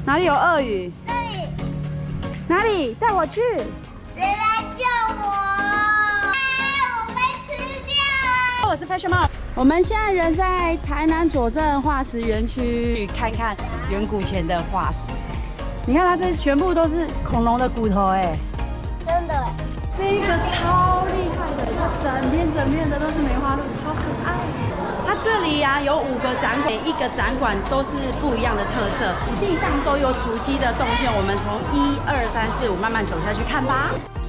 哪里有鳄鱼？ 那里哪里？带我去！ 谁来救我？我被吃掉了！ 我是 Fashion Mom， 我们现在人在台南左镇化石园区，看看远古前的化石。你看它这全部都是恐龙的骨头，哎， 真的。 这个超厉害的，它整片的都是梅花鹿，超可爱。它这里呀、有5个展馆，每一个展馆都是不一样的特色，地上都有足迹的动线。我们从1、2、3、4、5慢慢走下去看吧。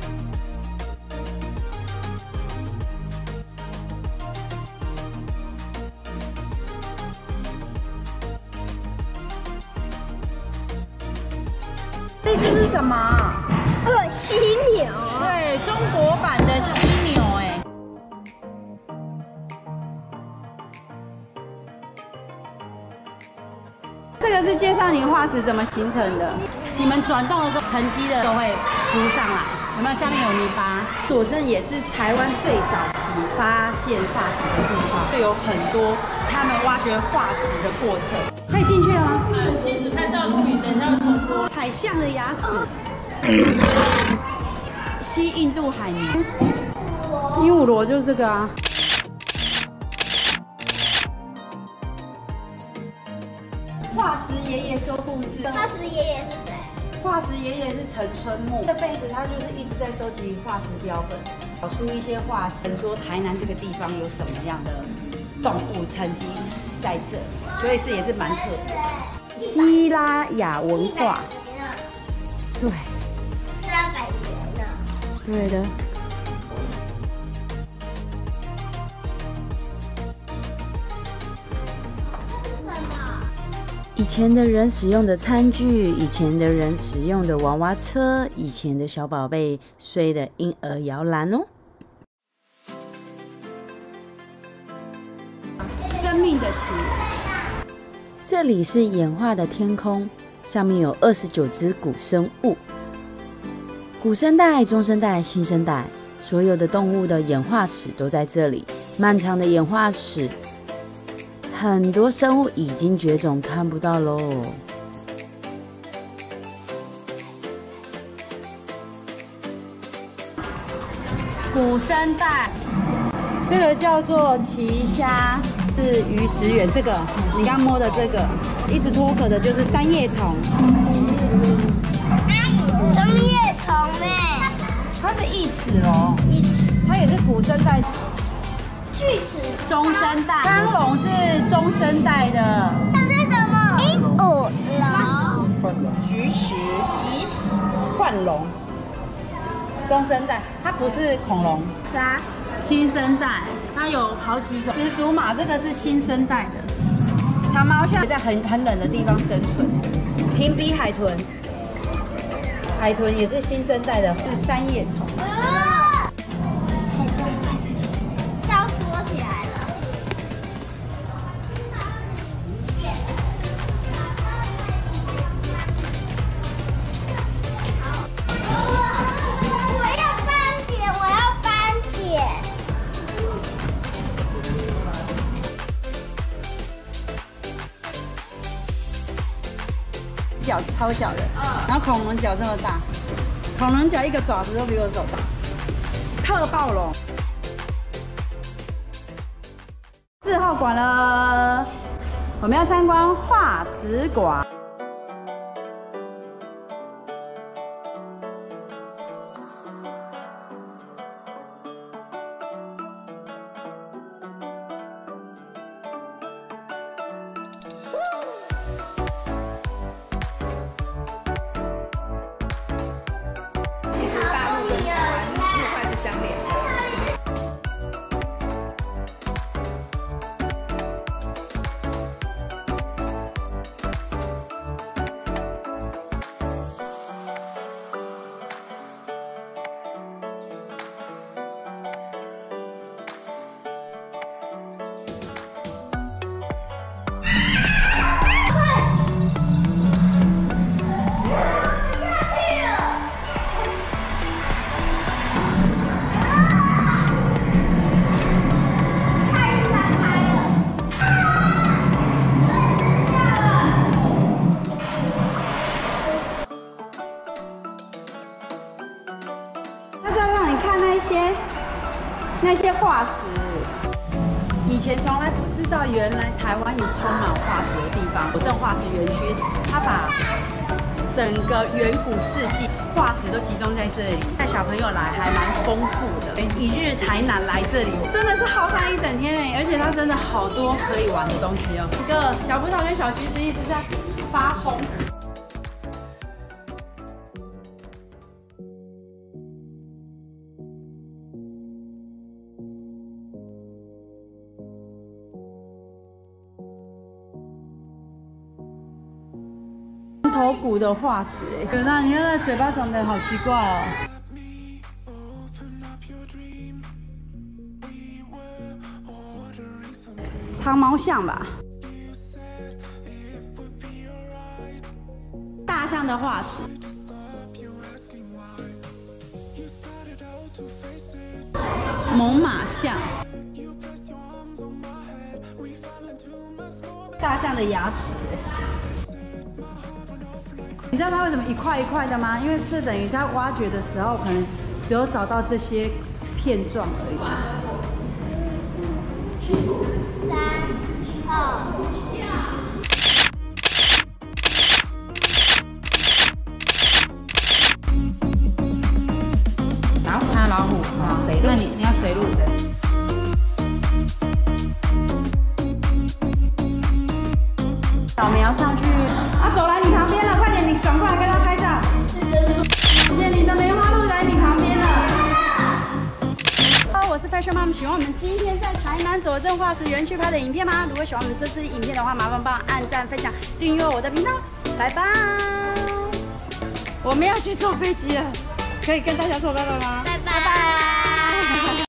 这只是什么？ 犀牛。 对，中国版的犀牛，哎。这个是介绍你化石怎么形成的。你们转动的时候，沉积的都会浮上来，有没有？下面有泥巴。左镇也是台湾最早期发现化石的地方，就有很多他们挖掘化石的过程。可以进去了吗？禁止拍照录影，等一下会重播。海象的牙齿，西印度海绵，鹦鹉螺就是这个啊。化石爷爷说故事。 化石爷爷是谁？ 化石爷爷是陈春木，这辈子他就是一直在收集化石标本，找出一些化石，说台南这个地方有什么样的动物沉积在这，所以是也是蛮特别。西拉雅文化，对 300年呢。 对的。以前的人使用的餐具，以前的人使用的娃娃车，以前的小宝贝睡的婴儿摇篮哦。生命的起源，这里是演化的天空，上面有29只古生物。古生代、中生代、新生代，所有的动物的演化史都在这里。漫长的演化史。很多生物已经绝种，看不到喽。古生代，这个叫做奇虾，是鱼食源。这个你刚摸的这个，一直脱壳的就是三叶虫。 三叶虫哎， 它是异齿龙，它也是古生代。 锯齿。 中生代，刚龙是中生代的。 这是什么？鹦鹉龙。 菊石。幻龙。中生代，它不是恐龙。 啥？ 新生代，它有好几种。始祖马这个是新生代的。长毛象在很冷的地方生存。平鼻海豚，海豚也是新生代的，是三叶虫。脚超小的，然后恐龙脚这么大，恐龙脚一个爪子都比我手大。特暴龙，4号馆了，我们要参观化石馆。 化石。以前从来不知道，原来台湾有充满化石的地方。左镇化石园区，它把整个远古世纪化石都集中在这里，带小朋友来还蛮丰富的。一日台南来这里，真的是好上一整天哎！而且它真的好多可以玩的东西哦。一个小葡萄跟小橘子一直在发疯。头骨的化石，哎，可是你看它嘴巴长得好奇怪哦。长毛象吧，大象的化石，猛犸象，大象的牙齿。你知道它为什么一块一块的吗？因为这等于它挖掘的时候，可能只有找到这些片状而已。 3、2。 然后还有老虎，好，那你要水路的。扫描上去，啊，走来你旁边了，快点，你转过来跟他拍照。谢谢你的梅花鹿来你旁边了。我是 Fashion Mom， 喜欢我们今天在台南左镇化石园区拍的影片吗？如果喜欢我们这支影片的话，麻烦帮我按赞、分享、订阅我的频道。拜拜！我们要去坐飞机了，可以跟大家说拜拜吗？ 拜拜。